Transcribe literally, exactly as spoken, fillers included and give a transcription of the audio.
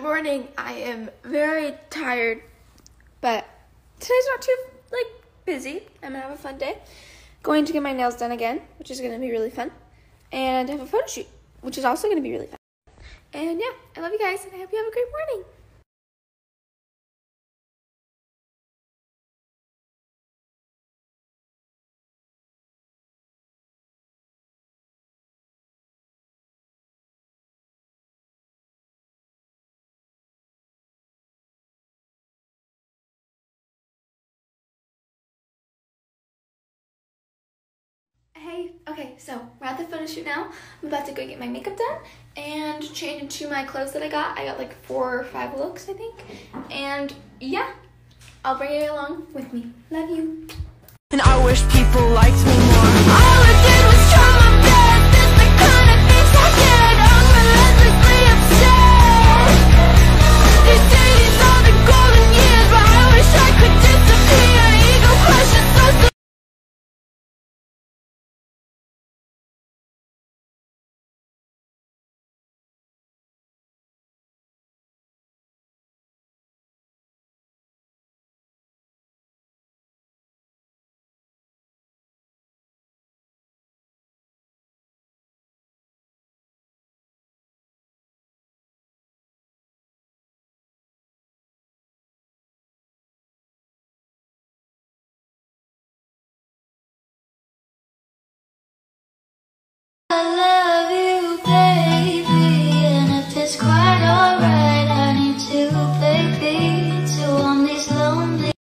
Good morning. I am very tired, but today's not too, like, busy. I'm gonna have a fun day. Going to get my nails done again, which is gonna be really fun. And I have a photo shoot, which is also gonna be really fun. And yeah, I love you guys, and I hope you have a great morning. Hey, okay, so we're at the photo shoot now. I'm about to go get my makeup done and change into my clothes that I got. I got like four or five looks, I think. And yeah, I'll bring you along with me. Love you. And I wish people liked me more.